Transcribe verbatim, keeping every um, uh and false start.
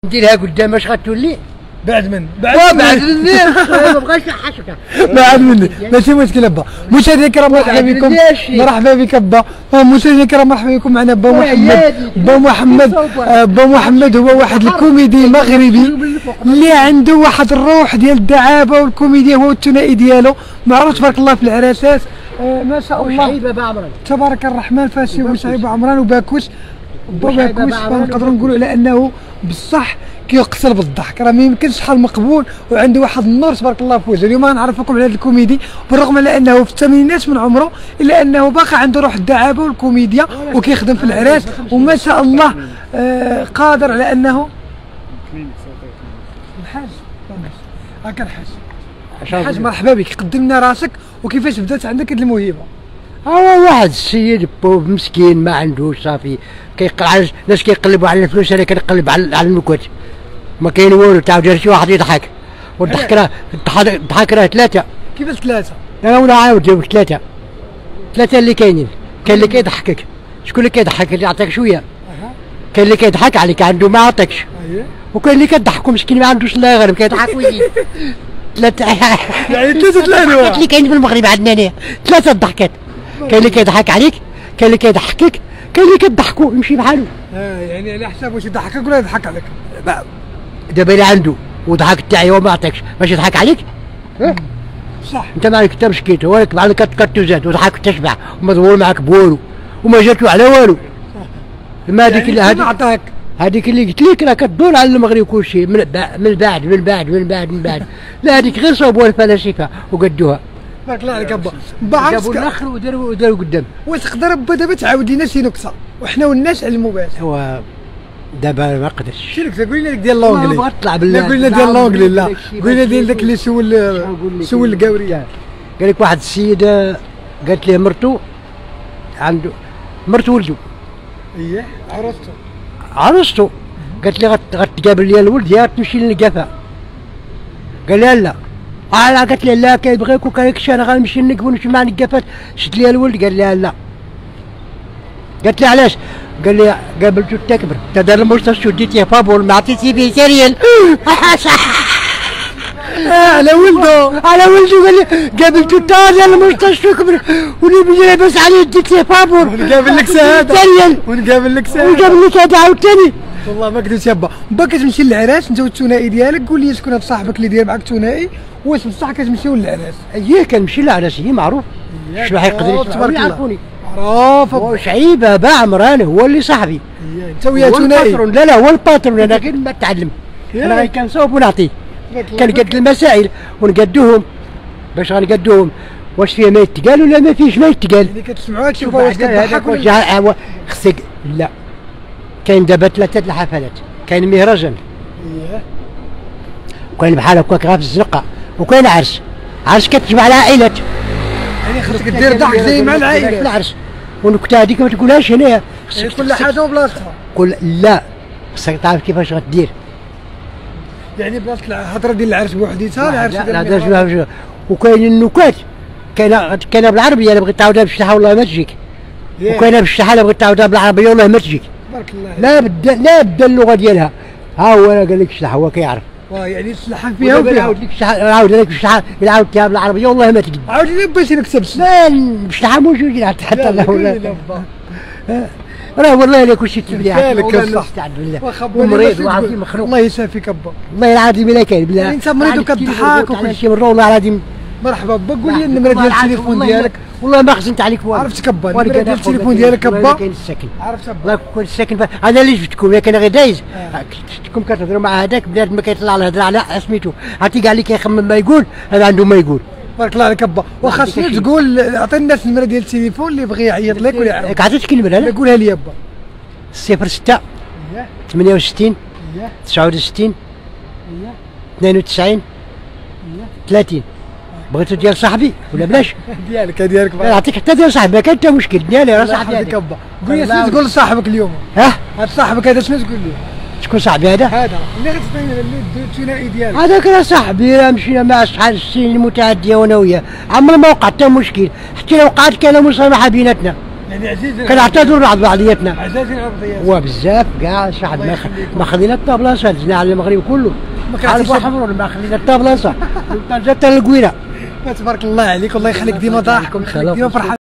نديرها قدام اش غتولي بعد من بعد بعد مني ما بغاش نحشك بعد مني ماشي مشكل با. مشاهدينا الكرام مرحبا بكم مرحبا بك با. مشاهدينا الكرام مرحبا بكم معنا با محمد. با محمد با محمد هو واحد الكوميدي مغربي اللي عنده واحد الروح ديال الدعابه والكوميديا، هو الثنائي ديالو معروف تبارك الله في العراسات. آه ما شاء الله وشعيبه بعمران تبارك الرحمن فاشي وشعيبه عمران وباكوش. باكوش نقدروا نقولوا على انه بصح كيقتل بالضحك، راه ما يمكنش شحال مقبول وعنده واحد النور تبارك الله في وجهه. اليوم غنعرفكم على هذا الكوميدي بالرغم على انه في الثمانينات من عمره الا انه باقي عنده روح الدعابه والكوميديا وكيخدم في العراس وما شاء الله آه قادر على انه الحاج هاكا الحاج الحاج مرحبا بك. قدم لنا راسك وكيفاش بدات عندك هذه الموهبه. هو واحد السيد مسكين ما عندوش صافي كيقلع الناس كيقلبوا على الفلوس، انا كنقلب على على المكوت ما كاين والو. تا جا شي واحد يضحك والضحك راه الضحك راه ثلاثه. كيفاش ثلاثه؟ انا ولا عاود جاوب ثلاثه ثلاثه اللي كاينين. كاين اللي كيضحكك، شكون اللي كيضحك اللي يعطيك شويه، كاين اللي كيضحك عليك عنده ما عطاكش، وكاين اللي كضحكوا مسكين ما عندوش الله يغرم كيضحك ويجي ثلاثه يعني ثلاثه الانواع اللي كاين في المغرب عندنا هنا ثلاثه الضحكات. كاين اللي كيضحك عليك، كاين اللي كيضحكك، كاين اللي كتضحكوا يمشي بحالو. اه يعني على حساب واش يضحكك ولا يضحك عليك. دابا اللي عنده وضحك تاعي وما عطاكش باش يضحك عليك. اه صح انت ما عليك حتى مشكيته ولك بعد كتوزات وضحك تشبع ومدور معاك بوالو وما جاتو على والو. ما هذيك اللي هذيك عطاك هذيك اللي قلت لك راه كدور على المغرب كلشي من بعد من بعد من بعد من بعد من بعد لا هذيك غير صوبوها الفلاسفه وقدوها. بارك الله عليك با. با جابوا الاخر وداروا وداروا قدام. واش تقدر با دابا تعاود لنا شي نكته وحنا والناس على المباشر؟ هو دابا ما نقدرش. شي نكته قول لنا ديال لونجلي. ما بغات تطلع بالله. لا قول لنا ديال لونجلي. لا قول لنا ديال داك اللي سول سول القاوري. قال لك واحد السيده قالت ليه مرتو عنده مرتو ولدو. اييه عرستو عرستو قالت لي غتقابل لي الولد يا تمشي للقفا. قال لها لا. اه قالت لي لا كيبغيك وكيكش انا غنمشي نقبل ونمشي مع القفات. شد لي الولد قال لها لا. قالت لي علاش؟ قال لي قابلتو تكبر تا دار المستشفى وديتيه فابور ما عطيتي به سيريال. اه على ولدو على ولدو قال لي قابلتو تا دار المستشفى كبر ونبي لاباس عليه ديتيه فابور ونقابل لك سهاده سيريال ونقابل لك سهاده ونقابل لك هذا عاوتاني. والله ما كدبتش يابا. با كتمشي للعراس انت والثنائي ديالك، قول لي شكون هاد صاحبك اللي داير معاك ثنائي واش بصح كتمشيو للعراس؟ اييه كنمشي للعراس هي معروف. شنو حيقدر تبارك يعرفوني؟ معروف. هو شعيبه با عمران هو اللي صاحبي. انت ويا ثنائي؟ لا لا هو الباترون انا غير ما تعلم. انا غير كنصاوب ونعطيه كنقد المسائل ونقدوهم باش غنقدوهم واش فيها ما يتقال ولا ما فيهش ما يتقال. اللي كتسمعوها تشوفوا واش كتضحك ولا خصك. لا كاين دابا ثلاثه الحفلات، كاين مهرجان اييه وكاين بحال هكاك غير في الزنقه وكاين عرس. عرس كتجمع العائلات يعني خصك دير ضحك زي مع العائله في العرس والنكته هذيك ما تقولهاش هنايا. كل حاجه وبلاصتها. كل لا خصك تعرف كيفاش غدير. يعني بلاصه الهضره ديال العرس بوحديتها العرس ديال وكاين النكات كاينه كاينه بالعربيه الا بغيت تعاودها بالشحه والله ما تجيك، وكاينه بالشحه الا بغيت تعاودها بالعربيه والله ما تجيك. بارك الله لا بد لا بدا اللغه ديالها. ها هو انا قال لك الشحه هو كيعرف. واه يعني الشحه فيها وفيها. نعاود لك الشحه نعاود لك الشحه الا عاودتها بالعربيه والله ما تجي. عاود لي باش نكتب لا بالشحه موجودين حتى الله ولا راه والله الا كلشي تبليع والله نستعد بالله ومريض وعظيم مخلوق. الله يسافيك با. والله العظيم الا كاين بالله. انت مريض وكتضحك وكل شيء من والله العظيم. مرحبا با. قول لي النمره ديال التليفون ديالك. والله ما خزنت عليك والو. عرفتك با النمره ديال التليفون ديالك با. كاين الساكن عرفتها با. الله كون الساكن انا اللي جبتكم ياك انا غير دايز. شفتكم كتهضروا مع هذاك بلاد ما كيطلع على الهضره على سميتو عرفتي كاع اللي كيخمم ما يقول هذا عنده ما يقول. بارك الله عليك با. واخا شنو تقول عطي الناس النمره ديال التليفون اللي بغى يعيط لك ولا يعاود. عطيتك النمره لا قولها لي با. صفر ستة ثمانية وستين تسعة وستين اثنين وتسعين ثلاثين. بغيتو ديال صاحبي ولا بلاش؟ ديالك ديالك نعطيك حتى ديال صاحبي ما كان حتى مشكل ديالي راه صاحبي هذاك. قول لي شنو تقول لصاحبك اليوم؟ ها؟ هذا صاحبك هذا شنو تقول لي؟ شكون صاحبي هذا؟ هذا اللي غتبين الثنائي ديالك. هذاك راه صاحبي راه مشينا مع شحال السنين المتعديه وانا وياه عمر ما وقع حتى مشكل حتى لو وقعت كان مصالحه بيناتنا. يعني عزيز كنعتذروا على بعضياتنا عزاز الارضيات وبزاف كاع شي حد ما يخليكم. ما خلينا حتى بلاصه دزنا على المغرب كله ما كرهتيش عارف حمر ما خلينا حتى بلاصه حتى القويره. تبارك الله عليك، والله يخليك ديما ضاحك ويخليك ديما فرحان.